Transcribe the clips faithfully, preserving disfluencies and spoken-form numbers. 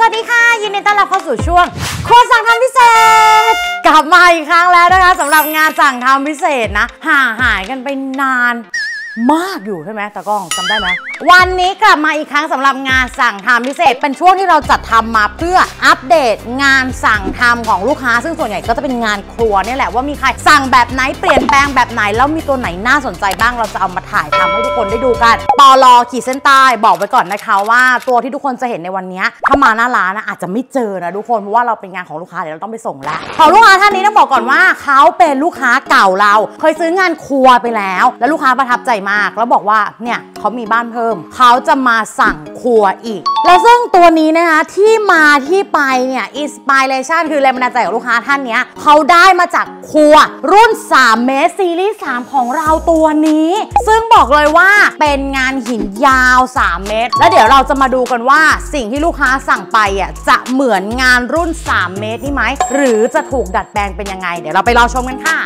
วัสดีค่ะยินดีต้อนรับเข้าสู่ช่วงครัวสั่งทำพิเศษกลับมาอีกครั้งแล้วนะคะสำหรับงานสั่งทำพิเศษนะห่างหายกันไปนานมากอยู่ใช่ไหมตากล้องจำได้ไหมวันนี้กลับมาอีกครั้งสำหรับงานสั่งทำพิเศษเป็นช่วงที่เราจัดทำมาเพื่ออัปเดตงานสั่งทำของลูกค้าซึ่งส่วนใหญ่ก็จะเป็นงานครัวนี่แหละว่ามีใครสั่งแบบไหนเปลี่ยนแปลงแบบไหนแล้วมีตัวไหนน่าสนใจบ้างเราจะเอามาถ่ายทำให้ทุกคนได้ดูกันปลอขีดเส้นใต้บอกไว้ก่อนนะคะว่าตัวที่ทุกคนจะเห็นในวันนี้ถ้ามาหน้าร้านนะอาจจะไม่เจอนะทุกคนเพราะว่าเราเป็นงานของลูกค้าเดี๋ยวเราต้องไปส่งแล้วของลูกค้าท่านนี้ต้องบอกก่อนว่าเขาเป็นลูกค้าเก่าเราเคยซื้องานครัวไปแล้วแล้วลูกค้าประทับใจมากแล้วบอกว่าเนี่ยเขามีบ้านเพิ่มเขาจะมาสั่งครัวอีกแล้วซึ่งตัวนี้นะคะที่มาที่ไปเนี่ยอินสปิเรชันคือแรงบันดาลใจของลูกค้าท่านนี้เขาได้มาจากครัวรุ่นสามเมตรซีรีส์สามของเราตัวนี้ซึ่งบอกเลยว่าเป็นงานหินยาวสามเมตรแล้วเดี๋ยวเราจะมาดูกันว่าสิ่งที่ลูกค้าสั่งไปอ่ะจะเหมือนงานรุ่นสามเมตรนี่ไหมหรือจะถูกดัดแปลงเป็นยังไงเดี๋ยวเราไปรอชมกันค่ะ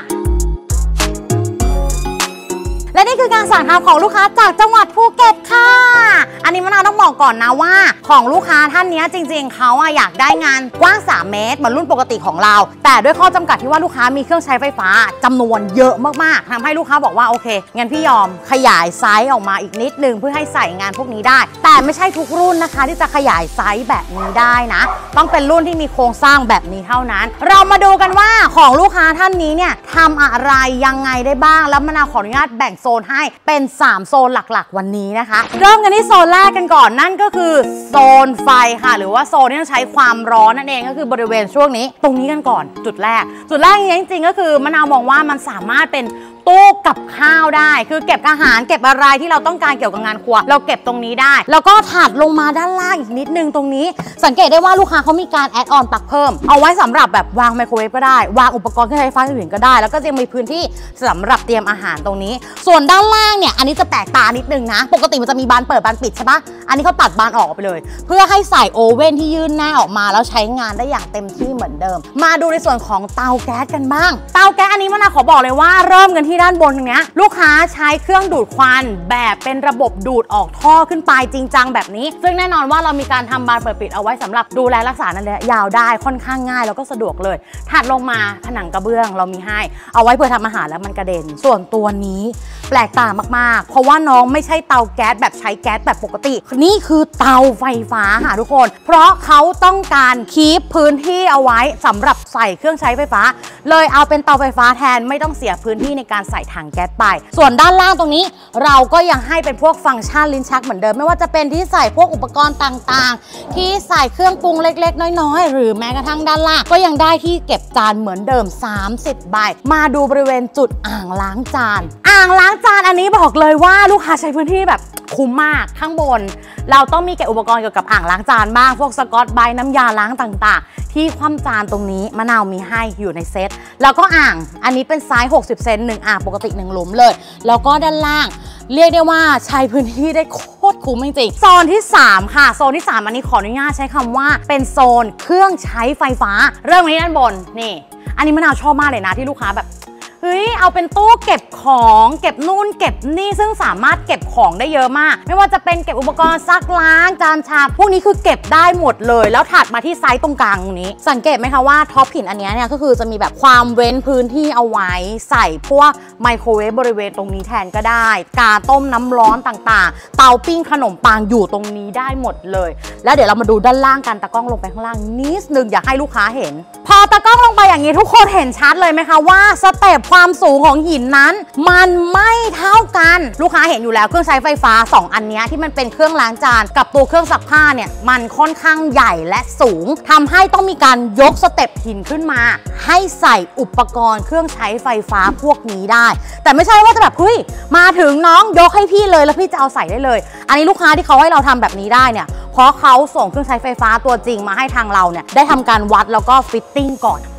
และนี่คือการสั่งทำของลูกค้าจากจังหวัดภูเก็ตค่ะอันนี้มะนาวต้องบอกก่อนนะว่าของลูกค้าท่านนี้จริงๆเขาอยากได้งานกว้างสามเมตรเหมือนรุ่นปกติของเราแต่ด้วยข้อจำกัดที่ว่าลูกค้ามีเครื่องใช้ไฟฟ้าจำนวนเยอะมากๆทำให้ลูกค้าบอกว่าโอเคงั้นพี่ยอมขยายไซส์ออกมาอีกนิดนึงเพื่อให้ใส่งานพวกนี้ได้แต่ไม่ใช่ทุกรุ่นนะคะที่จะขยายไซส์แบบนี้ได้นะต้องเป็นรุ่นที่มีโครงสร้างแบบนี้เท่านั้นเรามาดูกันว่าของลูกค้าท่านนี้เนี่ยทำอะไรยังไงได้บ้างแล้วมะนาวขออนุญาตแบ่งโซนให้เป็นสามโซนหลักๆวันนี้นะคะเริ่มกันที่โซนแรกกันก่อนนั่นก็คือโซนไฟค่ะหรือว่าโซนที่ต้องใช้ความร้อนนั่นเองก็คือบริเวณช่วงนี้ตรงนี้กันก่อนจุดแรกจุดแรกจริงๆก็คือมะนาวมองว่ามันสามารถเป็นตู้กับข้าวได้คือเก็บอาหารเก็บอะไรที่เราต้องการเกี่ยวกับงานครัวเราเก็บตรงนี้ได้แล้วก็ถัดลงมาด้านล่างอีกนิดนึงตรงนี้สังเกตได้ว่าลูกค้าเขามีการแอดออนปลั๊กเพิ่มเอาไว้สำหรับแบบวางไมโครเวฟก็ได้วางอุปกรณ์เครื่องใช้ไฟฟ้าอื่นก็ได้แล้วก็จะมีพื้นที่สำหรับเตรียมอาหารตรงนี้ส่วนด้านล่างเนี่ยอันนี้จะแปลกตานิดนึงนะปกติมันจะมีบานเปิดบานปิดใช่ปะอันนี้เขาตัดบานออกไปเลยเพื่อให้ใส่โอเว่นที่ยื่นหน้าออกมาแล้วใช้งานได้อย่างเต็มที่เหมือนเดิมมาดูในส่วนของเตาแก๊สกันบ้างเตาแก๊สอันนี้มะนาวขอบอกเลยว่าเริ่มกันที่ด้านบนตรงนี้ลูกค้าใช้เครื่องดูดควันแบบเป็นระบบดูดออกท่อขึ้นไปจริงจังแบบนี้ซึ่งแน่นอนว่าเรามีการทำบานเปิดปิดเอาไว้สำหรับดูแลรักษานั่นแหละยาวได้ค่อนข้างง่ายแล้วก็สะดวกเลยถัดลงมาผนังกระเบื้องเรามีให้เอาไว้เพื่อทำอาหารแล้วมันกระเด็นส่วนตัวนี้แปลกตามากๆเพราะว่าน้องไม่ใช่เตาแก๊สแบบใช้แก๊สแบบปกตินี่คือเตาไฟฟ้าค่ะทุกคนเพราะเขาต้องการคีปพื้นที่เอาไว้สำหรับใส่เครื่องใช้ไฟฟ้าเลยเอาเป็นเตาไฟฟ้าแทนไม่ต้องเสียพื้นที่ในการใส่ถังแก๊สไปส่วนด้านล่างตรงนี้เราก็ยังให้เป็นพวกฟังก์ชันลิ้นชักเหมือนเดิมไม่ว่าจะเป็นที่ใส่พวกอุปกรณ์ต่างๆที่ใส่เครื่องปรุงเล็กๆน้อยๆหรือแม้กระทั่งด้านล่างก็ยังได้ที่เก็บจานเหมือนเดิมสามสิบใบมาดูบริเวณจุดอ่างล้างจานอ่างล้างจานอันนี้บอกเลยว่าลูกค้าใช้พื้นที่แบบคุ้มมากข้างบนเราต้องมีเก็บอุปกรณ์เกี่ยวกับอ่างล้างจานบ้างพวกสกอตไบรท์น้ำยาล้างต่างๆที่คว่ำจานตรงนี้มะนาวมีให้อยู่ในเซตแล้วก็อ่างอันนี้เป็นไซส์หกสิบเซนหนึ่งอ่างปกติหนึ่งหลุมเลยแล้วก็ด้านล่างเรียกได้ว่าใช้พื้นที่ได้โคตรคุ้มจริงๆโซนที่สามค่ะโซนที่สามอันนี้ขออนุญาตใช้คำว่าเป็นโซนเครื่องใช้ไฟฟ้าเริ่มที่ด้านบนนี่อันนี้มะนาวชอบมากเลยนะที่ลูกค้าแบบเฮ้ยเอาเป็นตู้เก็บของเก็บนู่นเก็บนี่ซึ่งสามารถเก็บของได้เยอะมากไม่ว่าจะเป็นเก็บอุปกรณ์ซักล้างจานชามพวกนี้คือเก็บได้หมดเลยแล้วถัดมาที่ไซส์ตรงกลางตรงนี้สังเกตไหมคะว่าท็อปหินอันนี้เนี่ยก็คือจะมีแบบความเว้นพื้นที่เอาไว้ใส่พวกไมโครเวฟบริเวณตรงนี้แทนก็ได้กาต้มน้ำร้อนต่างๆเตาปิ้งขนมปังอยู่ตรงนี้ได้หมดเลยแล้วเดี๋ยวเรามาดูด้านล่างกันตะกล้องลงไปข้างล่างนิดนึงอยากให้ลูกค้าเห็นพอตะกล้องลงไปอย่างนี้ทุกคนเห็นชัดเลยไหมคะว่าสเต็ปความสูงของหินนั้นมันไม่เท่ากันลูกค้าเห็นอยู่แล้วเครื่องใช้ไฟฟ้าสองอันนี้ที่มันเป็นเครื่องล้างจานกับตัวเครื่องซักผ้าเนี่ยมันค่อนข้างใหญ่และสูงทำให้ต้องมีการยกสเต็ปหินขึ้นมาให้ใส่อุปกรณ์เครื่องใช้ไฟฟ้าพวกนี้ได้แต่ไม่ใช่ว่าจะแบบเฮ้ยมาถึงน้องยกให้พี่เลยแล้วพี่จะเอาใส่ได้เลยอันนี้ลูกค้าที่เขาให้เราทำแบบนี้ได้เนี่ยเพราะเขาส่งเครื่องใช้ไฟฟ้าตัวจริงมาให้ทางเราเนี่ยได้ทำการวัดแล้วก็ฟิตติ้งก่อน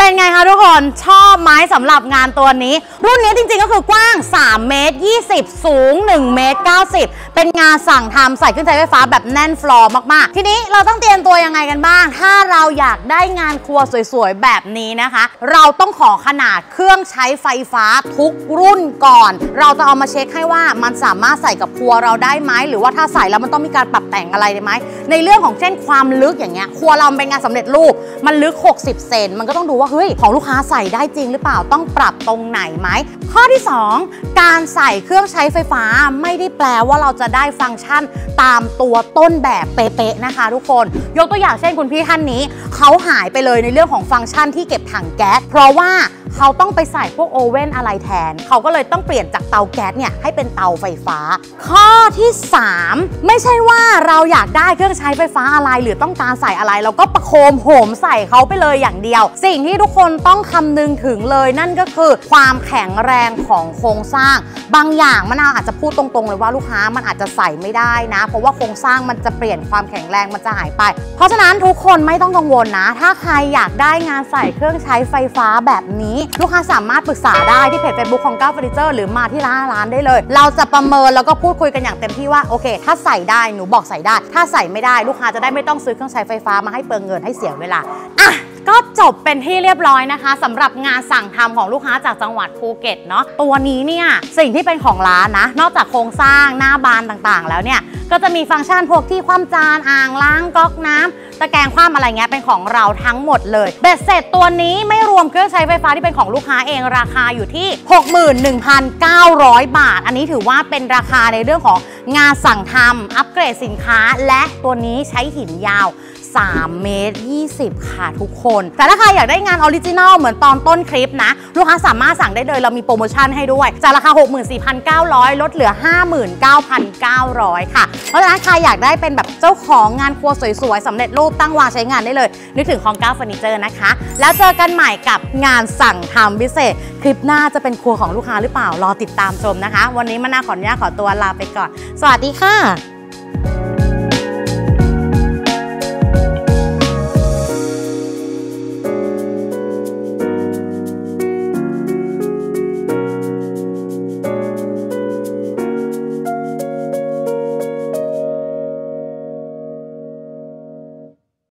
เป็นไงคะทุกคนชอบไหมสำหรับงานตัวนี้รุ่นนี้จริงๆก็คือกว้างสามเมตรยี่สิบสูงหนึ่งเมตรเก้าสิบเป็นงานสั่งทำใส่เครื่องใช้ไฟฟ้าแบบแน่นฟลอร์มากๆทีนี้เราต้องเตรียมตัวยังไงกันบ้างถ้าเราอยากได้งานครัวสวยๆแบบนี้นะคะเราต้องขอขนาดเครื่องใช้ไฟฟ้าทุกรุ่นก่อนเราจะเอามาเช็คให้ว่ามันสามารถใส่กับครัวเราได้ไหมหรือว่าถ้าใส่แล้วมันต้องมีการปรับแต่งอะไรได้ไหมในเรื่องของเช่นความลึกอย่างเงี้ยครัวเราเป็นงานสำเร็จรูปมันลึกหกสิบเซนมันก็ต้องดูว่าเฮ้ยของลูกค้าใส่ได้จริงหรือเปล่าต้องปรับตรงไหนไหมข้อที่สองการใส่เครื่องใช้ไฟฟ้าไม่ได้แปลว่าเราจะได้ฟังก์ชันตามตัวต้นแบบเป๊ะๆนะคะทุกคนยกตัวอย่างเช่นคุณพี่ท่านนี้เขาหายไปเลยในเรื่องของฟังก์ชันที่เก็บถังแก๊สเพราะว่าเขาต้องไปใส่พวกโอเว่นอะไรแทนเขาก็เลยต้องเปลี่ยนจากเตาแก๊สเนี่ยให้เป็นเตาไฟฟ้าข้อที่สามไม่ใช่ว่าเราอยากได้เครื่องใช้ไฟฟ้าอะไรหรือต้องการใส่อะไรเราก็ประโคมโหมใส่เขาไปเลยอย่างเดียวสิ่งที่ทุกคนต้องคำนึงถึงเลยนั่นก็คือความแข็งแรงของโครงสร้างบางอย่างมะนาวอาจจะพูดตรงๆเลยว่าลูกค้ามันอาจจะใส่ไม่ได้นะเพราะว่าโครงสร้างมันจะเปลี่ยนความแข็งแรงมันจะหายไปเพราะฉะนั้นทุกคนไม่ต้องกังวลนะถ้าใครอยากได้งานใส่เครื่องใช้ไฟฟ้าแบบนี้ลูกค้าสามารถปรึกษาได้ที่เพจ Facebook ของก้าวเฟอร์นิเจอร์หรือมาที่ร้านร้านได้เลยเราจะประเมินแล้วก็พูดคุยกันอย่างเต็มที่ว่าโอเคถ้าใส่ได้หนูบอกใส่ได้ถ้าใส่ไม่ได้ลูกค้าจะได้ไม่ต้องซื้อเครื่องใช้ไฟฟ้ามาให้เปลืองเงินให้เสียเวลาอ่ะก็จบเป็นที่เรียบร้อยนะคะสำหรับงานสั่งทำของลูกค้าจากจังหวัดภูเก็ตเนาะตัวนี้เนี่ยสิ่งที่เป็นของร้านนะนอกจากโครงสร้างหน้าบานต่างๆแล้วเนี่ยก็จะมีฟังก์ชันพวกที่คว่ำจานอ่างล้างก๊อกน้ำตะแกรงคว่ำอะไรเงี้ยเป็นของเราทั้งหมดเลยเบ็ดเสร็จตัวนี้ไม่รวมเครื่องใช้ไฟฟ้าที่เป็นของลูกค้าเองราคาอยู่ที่ หกหมื่นหนึ่งพันเก้าร้อย บาทอันนี้ถือว่าเป็นราคาในเรื่องของงานสั่งทำอัปเกรดสินค้าและตัวนี้ใช้หินยาวสามเมตรยี่สิบค่ะทุกคนแต่ถ้าใครอยากได้งานออริจินัลเหมือนตอนต้นคลิปนะลูกค้าสามารถสั่งได้เลยเรามีโปรโมชั่นให้ด้วยจากราคา หกหมื่นสี่พันเก้าร้อย ลดเหลือ ห้าหมื่นเก้าพันเก้าร้อย ค่ะเพราะฉะนั้นใครอยากได้เป็นแบบเจ้าของงานครัวสวยๆสำเร็จรูปตั้งวางใช้งานได้เลยนึกถึงของก้าวเฟอร์นิเจอร์นะคะแล้วเจอกันใหม่กับงานสั่งทำพิเศษคลิปหน้าจะเป็นครัวของลูกค้าหรือเปล่ารอติดตามชมนะคะวันนี้มะนาวขออนุญาตขอตัวลาไปก่อนสวัสดีค่ะ